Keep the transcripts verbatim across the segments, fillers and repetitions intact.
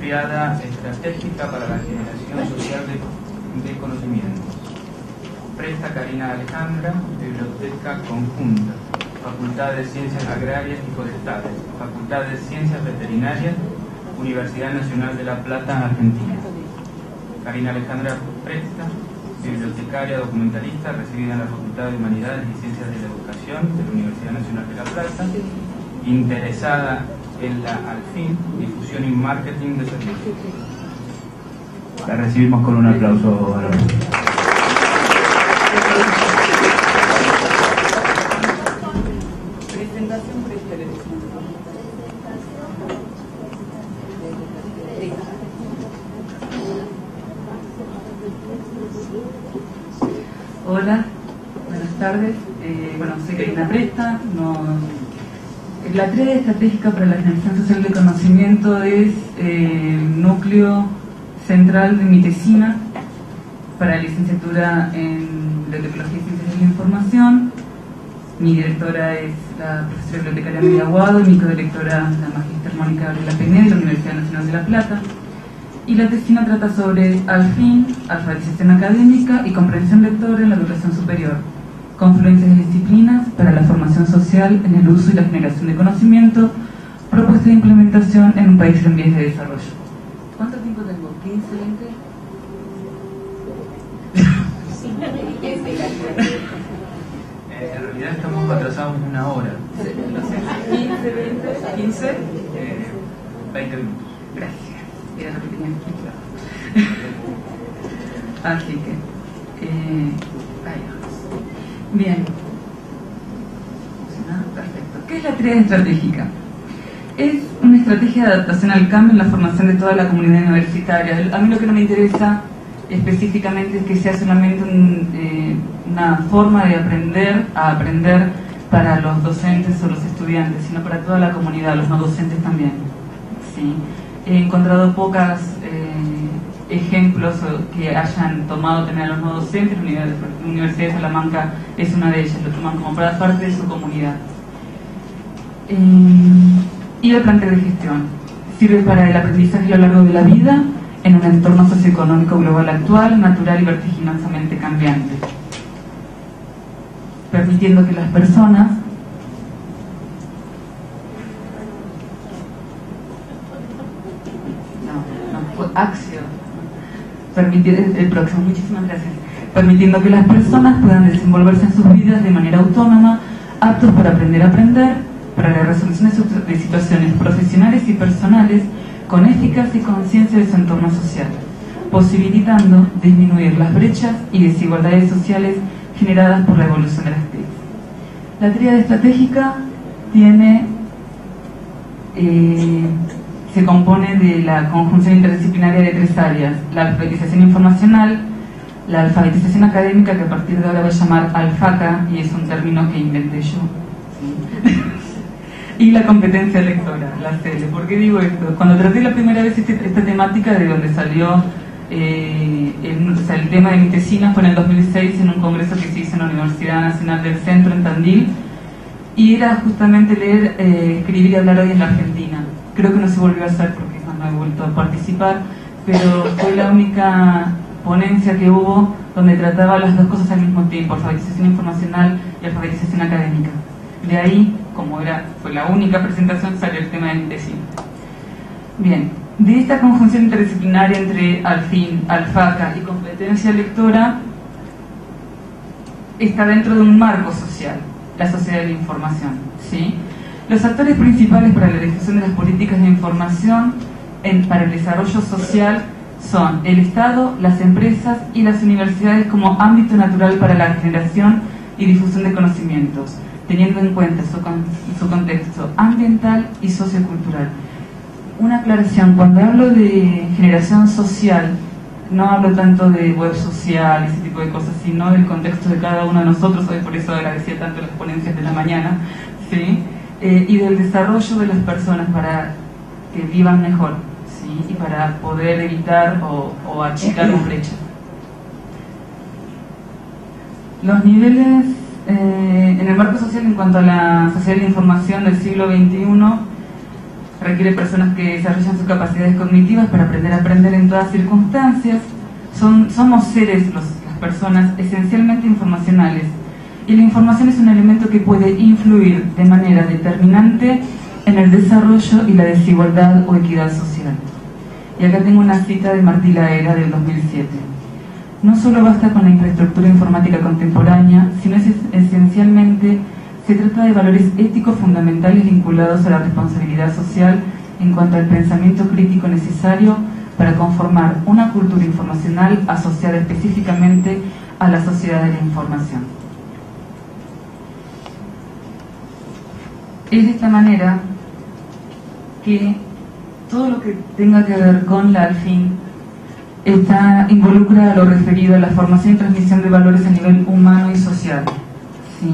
triada estratégica para la generación social de, de conocimientos. Presta Karina Alejandra, Biblioteca Conjunta, Facultad de Ciencias Agrarias y Forestales, Facultad de Ciencias Veterinarias, Universidad Nacional de La Plata, Argentina. Karina Alejandra Presta, bibliotecaria documentalista, recibida en la Facultad de Humanidades y Ciencias de la Educación de la Universidad Nacional de La Plata, interesada en la Alfin, difusión y marketing de servicios. La recibimos con un aplauso a la voz. Presentación pre-televisión. Hola, buenas tardes. Eh, bueno, soy Karina Presta. No, la tarea estratégica para la generación social de conocimiento es eh, el núcleo central de mi tesina para la licenciatura en Bibliotecología y Ciencias de la Información. Mi directora es la profesora bibliotecaria Media Aguado y mi codirectora la magíster Mónica Gabriela Pené de la Universidad Nacional de La Plata. Y la tesina trata sobre Alfin, alfabetización académica y comprensión lectora en la educación superior, confluencias de disciplinas para la formación social en el uso y la generación de conocimiento, propuesta de implementación en un país en vías de desarrollo. ¿Cuánto tiempo tengo? ¿quince, veinte? Eh, en realidad estamos atrasados una hora. No sé, quince, veinte, quince, Eh, veinte minutos. Gracias. Era lo que tenía que claro. Así que, eh, ahí vamos. Bien. ¿Funciona? Perfecto. ¿Qué es la triada estratégica? Es una estrategia de adaptación al cambio en la formación de toda la comunidad universitaria. A mí lo que no me interesa específicamente es que sea solamente un, eh, una forma de aprender a aprender para los docentes o los estudiantes, sino para toda la comunidad, los no docentes también. ¿Sí? He encontrado pocos eh, ejemplos que hayan tomado también a los no docentes. La Universidad de Salamanca es una de ellas, lo toman como para parte de su comunidad. Eh, y el plantel de gestión sirve para el aprendizaje a lo largo de la vida en un entorno socioeconómico global actual, natural y vertiginosamente cambiante, permitiendo que las personas acción permitiendo el próximo muchísimas gracias permitiendo que las personas puedan desenvolverse en sus vidas de manera autónoma, aptos para aprender a aprender, para la resolución de situaciones profesionales y personales con eficacia y conciencia de su entorno social, posibilitando disminuir las brechas y desigualdades sociales generadas por la evolución de las T I C. La tríada estratégica tiene eh, se compone de la conjunción interdisciplinaria de tres áreas: la alfabetización informacional, la alfabetización académica, que a partir de ahora voy a llamar alfaca, y es un término que inventé yo, ¿sí? Y la competencia lectora, la C L. ¿Por qué digo esto? Cuando traté la primera vez este, esta temática, de donde salió eh, el, o sea, el tema de mi tesina, fue en el dos mil seis en un congreso que se hizo en la Universidad Nacional del Centro, en Tandil, y era justamente leer, eh, escribir y hablar hoy en la Argentina. Creo que no se volvió a hacer porque no he vuelto a participar, pero fue la única ponencia que hubo donde trataba las dos cosas al mismo tiempo: alfabetización informacional y alfabetización académica. De ahí, como era, fue la única presentación, salió el tema de mi tesina. Bien, de esta conjunción interdisciplinaria entre Alfin, alfaca y competencia lectora, está dentro de un marco social, la sociedad de la información, ¿sí? Los actores principales para la difusión de las políticas de información en, para el desarrollo social son el Estado, las empresas y las universidades como ámbito natural para la generación y difusión de conocimientos, teniendo en cuenta su, con, su contexto ambiental y sociocultural. Una aclaración: cuando hablo de generación social, no hablo tanto de web social y ese tipo de cosas, sino del contexto de cada uno de nosotros. Hoy por eso agradecía tanto las ponencias de la mañana, ¿sí? Eh, y del desarrollo de las personas para que vivan mejor, ¿sí? Y para poder evitar o, o achicar las brechas. Los niveles eh, en el marco social en cuanto a la sociedad de la información del siglo veintiuno requiere personas que desarrollan sus capacidades cognitivas para aprender a aprender en todas circunstancias. Son, somos seres, los, las personas, esencialmente informacionales, y la información es un elemento que puede influir de manera determinante en el desarrollo y la desigualdad o equidad social. Y acá tengo una cita de Martí Laera del dos mil siete. No solo basta con la infraestructura informática contemporánea, sino es esencialmente se trata de valores éticos fundamentales vinculados a la responsabilidad social en cuanto al pensamiento crítico necesario para conformar una cultura informacional asociada específicamente a la sociedad de la información. Es de esta manera que todo lo que tenga que ver con la ALFIN está involucra a lo referido a la formación y transmisión de valores a nivel humano y social. ¿Sí?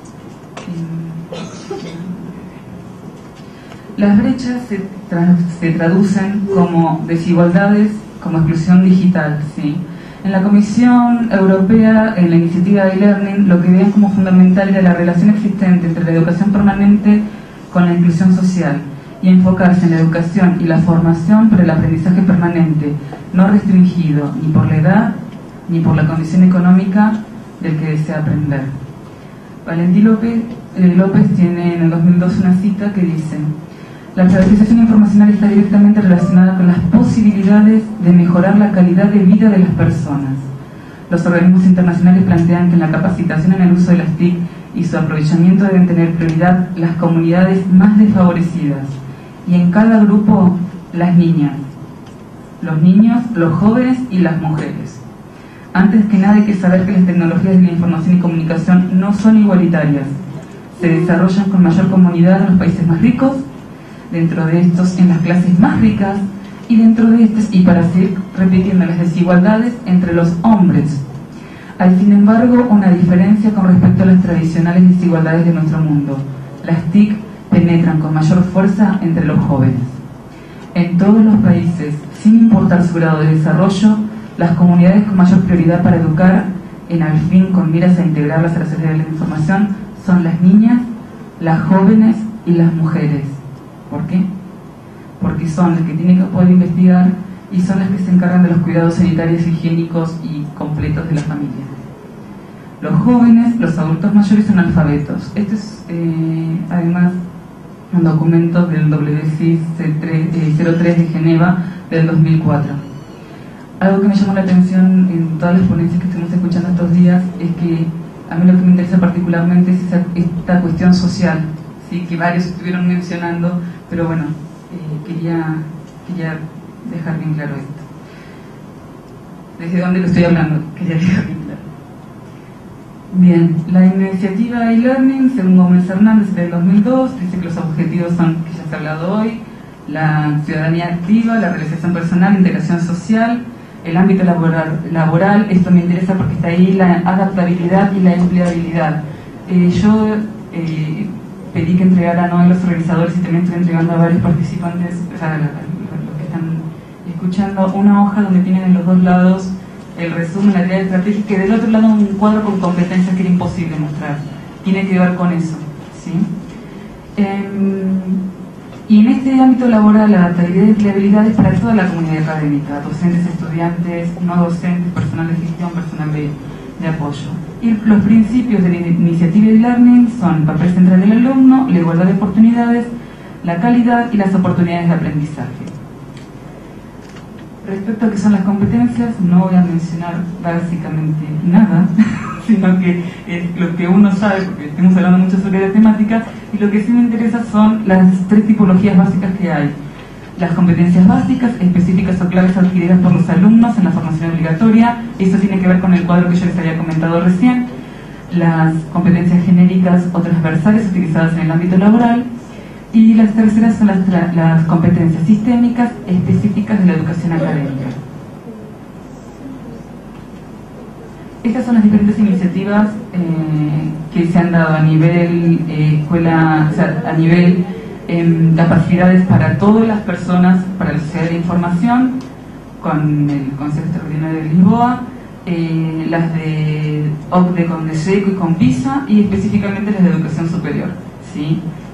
Las brechas se, tra se traducen como desigualdades, como exclusión digital. ¿Sí? En la Comisión Europea, en la iniciativa de e-learning, lo que veían como fundamental era la relación existente entre la educación permanente con la inclusión social y enfocarse en la educación y la formación por el aprendizaje permanente, no restringido ni por la edad ni por la condición económica del que desea aprender. Valentín López, eh, López tiene en el dos mil dos una cita que dice: la alfabetización informacional está directamente relacionada con las posibilidades de mejorar la calidad de vida de las personas. Los organismos internacionales plantean que en la capacitación en el uso de las T I C y su aprovechamiento deben tener prioridad las comunidades más desfavorecidas, y en cada grupo las niñas, los niños, los jóvenes y las mujeres. Antes que nada hay que saber que las tecnologías de la información y comunicación no son igualitarias. Se desarrollan con mayor comunidad en los países más ricos, dentro de estos en las clases más ricas, y dentro de estos, y para seguir repitiendo, las desigualdades entre los hombres. Hay sin embargo una diferencia con respecto a las tradicionales desigualdades de nuestro mundo. Las T I C penetran con mayor fuerza entre los jóvenes. En todos los países, sin importar su grado de desarrollo, las comunidades con mayor prioridad para educar, en al fin con miras a integrarlas a la sociedad de la información, son las niñas, las jóvenes y las mujeres. ¿Por qué? Porque son las que tienen que poder investigar y son las que se encargan de los cuidados sanitarios, higiénicos y completos de la familia. Los jóvenes, los adultos mayores son analfabetos. Este es, eh, además, un documento del W C I S cero tres de Geneva del dos mil cuatro. Algo que me llamó la atención en todas las ponencias que estuvimos escuchando estos días es que a mí lo que me interesa particularmente es esa, esta cuestión social, ¿sí? Que varios estuvieron mencionando, pero bueno, eh, quería, quería dejar bien claro esto. ¿Desde dónde lo estoy hablando? Quería dejar bien claro. Bien, la iniciativa e-learning, según Gómez Hernández, del dos mil dos, dice que los objetivos son, que ya se ha hablado hoy, la ciudadanía activa, la realización personal, la integración social, el ámbito laboral, laboral. Esto me interesa porque está ahí la adaptabilidad y la empleabilidad. Eh, yo eh, pedí que entregaran hoy los organizadores y también estoy entregando a varios participantes, o sea, a los que están escuchando, una hoja donde tienen en los dos lados el resumen, la idea estratégica, y del otro lado un cuadro con competencias que era imposible mostrar. Tiene que ver con eso, ¿sí? Eh, y en este ámbito laboral, la adaptabilidad y empleabilidad es para toda la comunidad académica, docentes, estudiantes, no docentes, personal de gestión, personal de, de apoyo. Y los principios de la iniciativa e-learning son el papel central del alumno, la igualdad de oportunidades, la calidad y las oportunidades de aprendizaje. Respecto a qué son las competencias, no voy a mencionar básicamente nada, sino que es lo que uno sabe, porque estamos hablando mucho sobre la temática, y lo que sí me interesa son las tres tipologías básicas que hay. Las competencias básicas, específicas o claves adquiridas por los alumnos en la formación obligatoria, eso tiene que ver con el cuadro que yo les había comentado recién. Las competencias genéricas o transversales utilizadas en el ámbito laboral. Y las terceras son las, las competencias sistémicas específicas de la educación académica. Estas son las diferentes iniciativas eh, que se han dado a nivel eh, escuela, o sea, a nivel eh, capacidades para todas las personas, para la sociedad de la información, con el Consejo Extraordinario de Lisboa, eh, las de O C D E con DESECO y con PISA, y específicamente las de educación superior, ¿sí?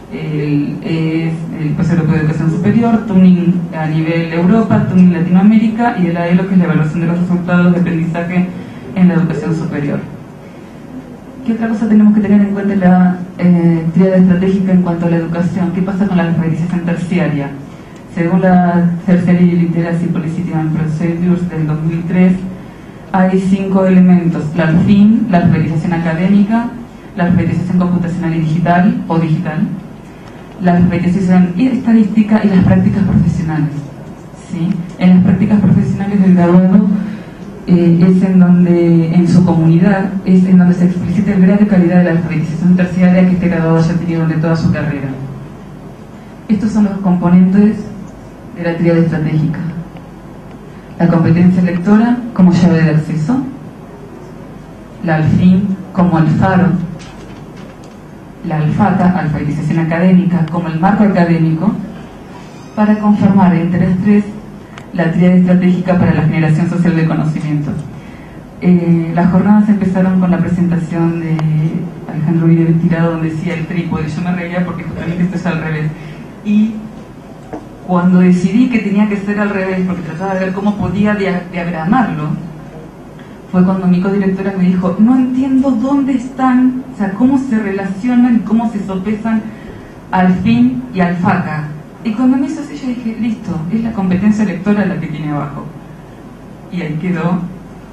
el, es el Proceso Europeo de Educación Superior, Tuning a nivel Europa, Tuning Latinoamérica, y el A E L O, que es la evaluación de los resultados de aprendizaje en la educación superior. ¿Qué otra cosa tenemos que tener en cuenta en la eh, tríada estratégica en cuanto a la educación? ¿Qué pasa con la alfabetización terciaria? Según la Tertiary Literacy Policy and Procedures del dos mil tres, hay cinco elementos: la ALFIN, la alfabetización académica, la alfabetización computacional y digital o digital, la alfabetización estadística y las prácticas profesionales. ¿Sí? En las prácticas profesionales del graduado eh, es en donde, en su comunidad, es en donde se explicita el grado de calidad de la alfabetización terciaria que este graduado haya tenido durante toda su carrera. Estos son los componentes de la tríada estratégica: la competencia lectora como llave de acceso, la ALFIN como el faro, la ALFACA, alfabetización académica, como el marco académico, para conformar entre las tres la tríada estratégica para la generación social de conocimiento. Eh, las jornadas empezaron con la presentación de Alejandro Vidal Tirado, donde decía el trípode. Yo me reía porque justamente esto es al revés. Y cuando decidí que tenía que ser al revés, porque trataba de ver cómo podía dia diagramarlo, fue cuando mi codirectora me dijo: no entiendo dónde están, o sea, cómo se relacionan y cómo se sopesan ALFIN y ALFACA. Y cuando me hizo así, yo dije: listo, es la competencia lectora la que tiene abajo. Y ahí quedó.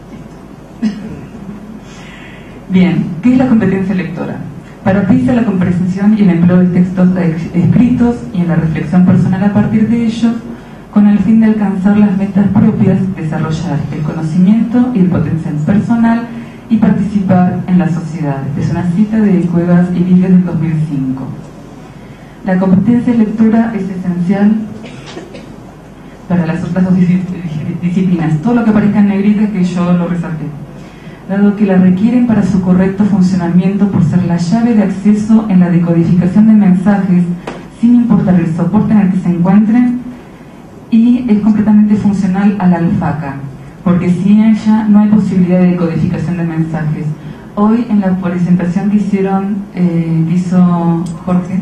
Bien, ¿qué es la competencia lectora? Paratiza la comprensión y el empleo de textos escritos y en la reflexión personal a partir de ellos, con el fin de alcanzar las metas propias, desarrollar el conocimiento y el potencial personal y participar en la sociedad. Es una cita de Cuevas y Víguez del dos mil cinco. La competencia lectora es esencial para las otras dos disciplinas. Todo lo que aparezca en negrita es que yo lo resalté, dado que la requieren para su correcto funcionamiento por ser la llave de acceso en la decodificación de mensajes, sin importar el soporte en el que se encuentren, y es completamente funcional a la ALFACA, porque sin ella no hay posibilidad de decodificación de mensajes. Hoy, en la presentación que hicieron, eh, que hizo Jorge,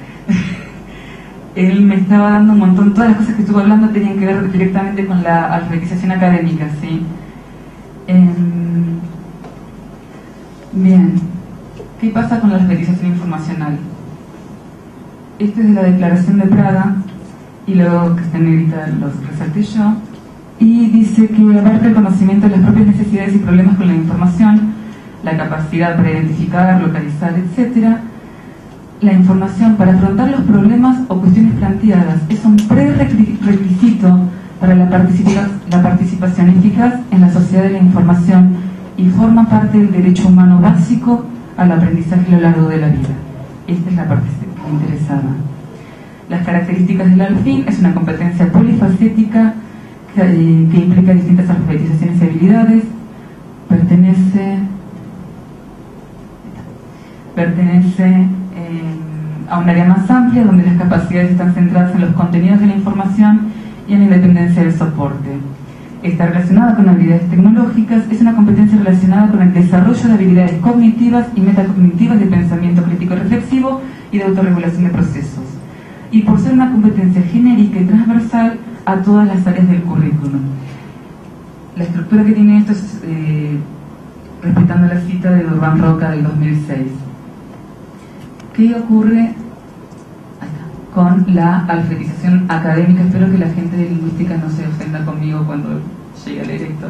él me estaba dando un montón, todas las cosas que estuvo hablando tenían que ver directamente con la alfabetización académica, ¿sí? Eh, bien, ¿qué pasa con la alfabetización informacional? Esto es de la Declaración de Praga, y luego que está en negrita los resalté yo, y dice que abarca el conocimiento de las propias necesidades y problemas con la información, la capacidad para identificar, localizar, etcétera. La información para afrontar los problemas o cuestiones planteadas es un prerequisito para la, participa la participación eficaz en la sociedad de la información y forma parte del derecho humano básico al aprendizaje a lo largo de la vida. Esta es la parte interesada. Las características del ALFIN: es una competencia polifacética que, eh, que implica distintas alfabetizaciones y habilidades. Pertenece, pertenece eh, a un área más amplia, donde las capacidades están centradas en los contenidos de la información y en la independencia del soporte. Está relacionada con habilidades tecnológicas. Es una competencia relacionada con el desarrollo de habilidades cognitivas y metacognitivas de pensamiento crítico y reflexivo y de autorregulación de procesos. Y por ser una competencia genérica y transversal a todas las áreas del currículum. La estructura que tiene esto es eh, respetando la cita de Durban Roca del dos mil seis. ¿Qué ocurre con la alfabetización académica? Espero que la gente de lingüística no se ofenda conmigo cuando llegue a leer esto.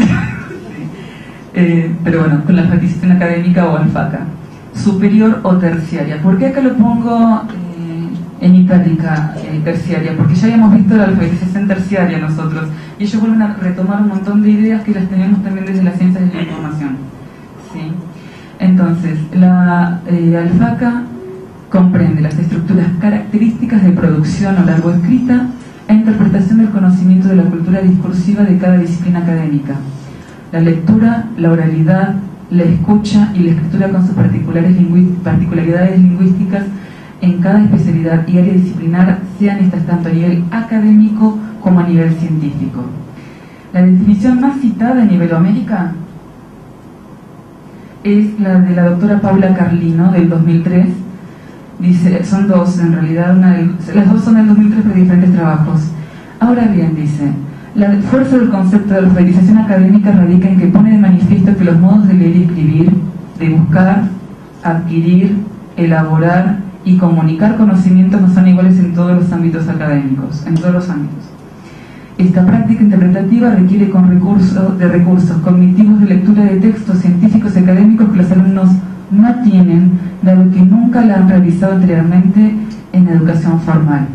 eh, pero bueno, con la alfabetización académica o ALFACA, superior o terciaria. ¿Por qué acá lo pongo eh, en itálica eh, terciaria? Porque ya habíamos visto la alfabetización terciaria nosotros, y ellos vuelven a retomar un montón de ideas que las tenemos también desde las ciencias de la información, ¿sí? Entonces, la eh, ALFACA comprende las estructuras características de producción o largo escrita e interpretación del conocimiento de la cultura discursiva de cada disciplina académica. La lectura, la oralidad, la escucha y la escritura con sus particulares lingüí- particularidades lingüísticas en cada especialidad y área disciplinar, sean estas tanto a nivel académico como a nivel científico. La definición más citada en Iberoamérica es la de la doctora Paula Carlino del dos mil tres, Dice, son dos, en realidad, una del, las dos son del dos mil tres, pero diferentes trabajos. Ahora bien, dice, la fuerza del concepto de alfabetización académica radica en que pone de manifiesto que los modos de leer y escribir, de buscar, adquirir, elaborar y comunicar conocimientos no son iguales en todos los ámbitos académicos, en todos los ámbitos. Esta práctica interpretativa requiere con recurso de recursos cognitivos de lectura de textos científicos y académicos que los alumnos no tienen, dado que nunca la han realizado anteriormente en educación formal.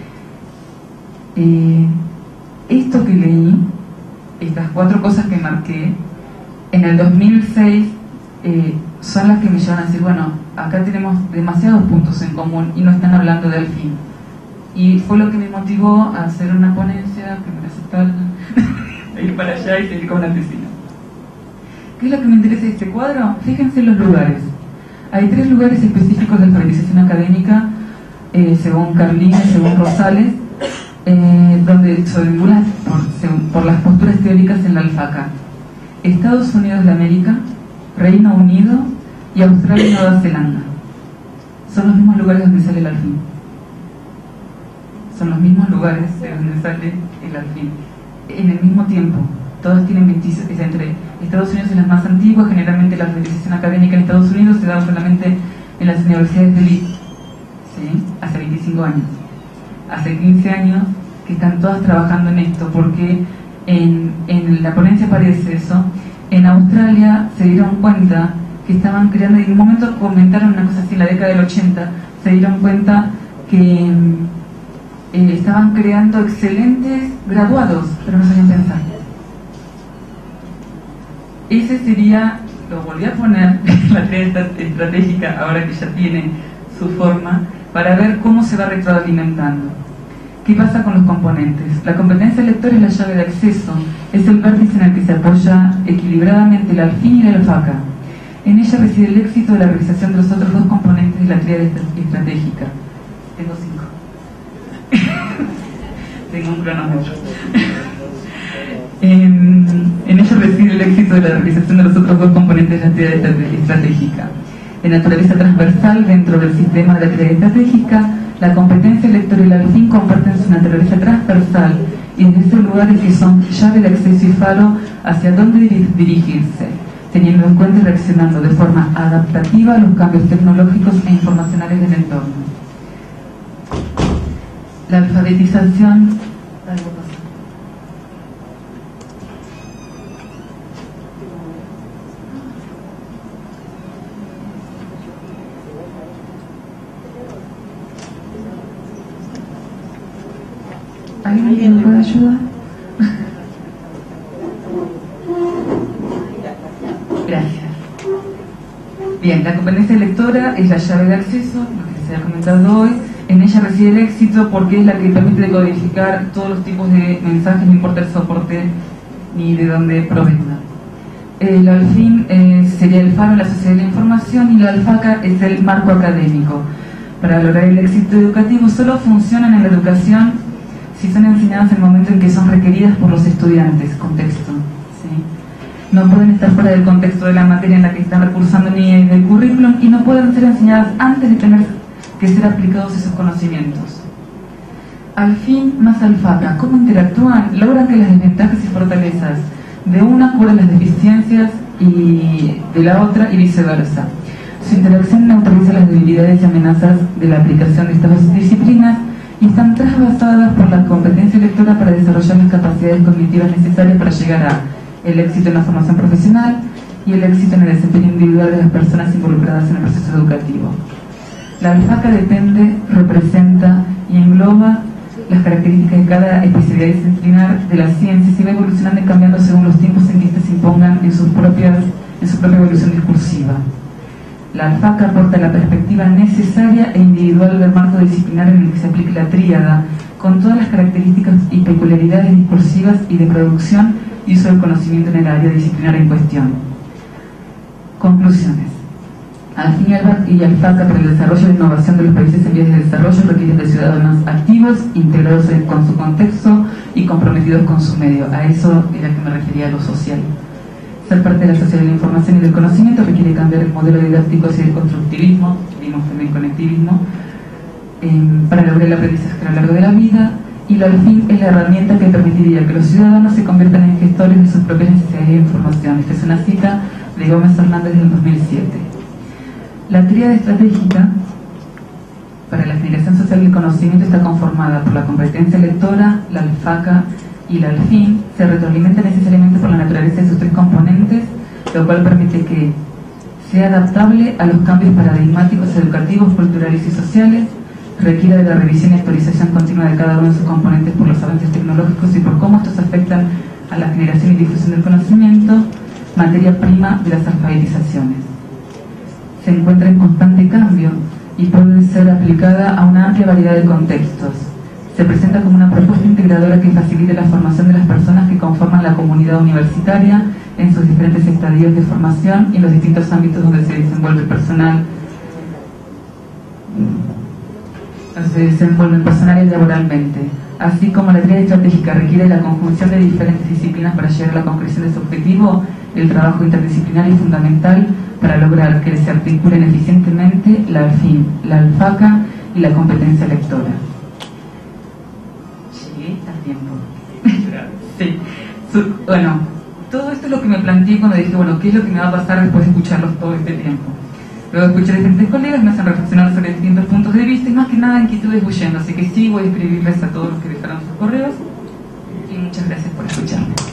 Eh, esto que leí, estas cuatro cosas que marqué, en el dos mil seis eh, son las que me llevan a decir, bueno, acá tenemos demasiados puntos en común y no están hablando del fin. Y fue lo que me motivó a hacer una ponencia, que me aceptaron, a ir para allá y seguir con la tesina. ¿Qué es lo que me interesa de este cuadro? Fíjense en los lugares. Hay tres lugares específicos de alfabetización académica, eh, según Carlina y según Rosales, eh, donde se vinculan por, por las posturas teóricas en la alfaca. Estados Unidos de América, Reino Unido y Australia y Nueva Zelanda. Son los mismos lugares donde sale el alfín. Son los mismos lugares de donde sale el alfín. En el mismo tiempo. Todos tienen veintiséis, es entre Estados Unidos es la más antigua, generalmente la alfabetización académica en Estados Unidos se da solamente en las universidades de elite, ¿sí? Hace veinticinco años. Hace quince años que están todas trabajando en esto, porque en, en la ponencia aparece eso. En Australia se dieron cuenta que estaban creando, y en un momento comentaron una cosa así, en la década del ochenta, se dieron cuenta que eh, estaban creando excelentes graduados, pero no sabían pensar. Ese sería, lo volví a poner en la tarea estratégica, ahora que ya tiene su forma, para ver cómo se va retroalimentando. ¿Qué pasa con los componentes? La competencia lectora es la llave de acceso, es el vértice en el que se apoya equilibradamente el alfín y la alfaca. En ella reside el éxito de la realización de los otros dos componentes de la tríada estratégica. Tengo cinco. Tengo un cronómetro. En, en ello reside el éxito de la realización de los otros dos componentes de la tríada estratégica. De naturaleza transversal dentro del sistema de la tríada estratégica, la competencia lectora y el alfín comparten su naturaleza transversal y desde estos lugares que son llave de acceso y faro hacia dónde dirigirse, teniendo en cuenta y reaccionando de forma adaptativa a los cambios tecnológicos e informacionales del entorno. La alfabetización... ¿Alguien me puede ayudar? Gracias. Bien, la competencia lectora es la llave de acceso, lo que se ha comentado hoy. En ella reside el éxito porque es la que permite decodificar todos los tipos de mensajes, no importa el soporte ni de dónde provenga. El alfín eh, sería el faro en la sociedad de la información y la alfaca es el marco académico. Para lograr el éxito educativo solo funcionan en la educación si son enseñadas en el momento en que son requeridas por los estudiantes, contexto, ¿sí? No pueden estar fuera del contexto de la materia en la que están recursando ni del currículum y no pueden ser enseñadas antes de tener que ser aplicados esos conocimientos. Alfín más alfaca, ¿cómo interactúan? Logran que las desventajas y fortalezas de una cubran las deficiencias y de la otra y viceversa. Su interacción neutraliza las debilidades y amenazas de la aplicación de estas dos disciplinas y están trasvasadas por la competencia lectora para desarrollar las capacidades cognitivas necesarias para llegar a el éxito en la formación profesional y el éxito en el desempeño individual de las personas involucradas en el proceso educativo. La alfaca depende, representa y engloba las características de cada especialidad disciplinar de las ciencias y va evolucionando y cambiando según los tiempos en que éstas se impongan en, sus propias, en su propia evolución discursiva. La alfaca aporta la perspectiva necesaria e individual del marco disciplinar en el que se aplique la tríada, con todas las características y peculiaridades discursivas y de producción y uso del conocimiento en el área disciplinar en cuestión. Conclusiones. Alfín y alfaca para el desarrollo e innovación de los países en vías de desarrollo requieren de ciudadanos activos, integrados con su contexto y comprometidos con su medio. A eso era que me refería a lo social. Ser parte de la sociedad de la información y del conocimiento requiere cambiar el modelo didáctico hacia el constructivismo, compartimos también conectivismo, eh, para lograr el aprendizaje a lo largo de la vida, y la ALFIN es la herramienta que permitiría que los ciudadanos se conviertan en gestores de sus propias necesidades de información. Esta es una cita de Gómez Hernández del dos mil siete. La tríada estratégica para la generación social del conocimiento está conformada por la competencia lectora, la ALFACA y la ALFIN. Se retroalimenta necesariamente por la naturaleza de sus tres componentes, lo cual permite que sea adaptable a los cambios paradigmáticos educativos, culturales y sociales, requiere de la revisión y actualización continua de cada uno de sus componentes por los avances tecnológicos y por cómo estos afectan a la generación y difusión del conocimiento, materia prima de las alfabetizaciones. Se encuentra en constante cambio y puede ser aplicada a una amplia variedad de contextos. Se presenta como una propuesta integradora que facilite la formación de las personas que conforman la comunidad universitaria en sus diferentes estadios de formación y en los distintos ámbitos donde se desenvuelve el personal, se desenvuelven personal y laboralmente, así como la tríada estratégica requiere la conjunción de diferentes disciplinas para llegar a la concreción de su objetivo. El trabajo interdisciplinario es fundamental para lograr que se articulen eficientemente la ALFIN, la ALFACA y la competencia lectora. Llegué a tiempo. Sí. Su, bueno, todo esto es lo que me planteé cuando dije, bueno, ¿qué es lo que me va a pasar después de escucharlos todo este tiempo? Luego escuché a diferentes colegas, me hacen reflexionar sobre distintos puntos de vista y más que nada inquietudes huyendo, así que sí voy a escribirles a todos los que dejaron sus correos y muchas gracias por escucharme.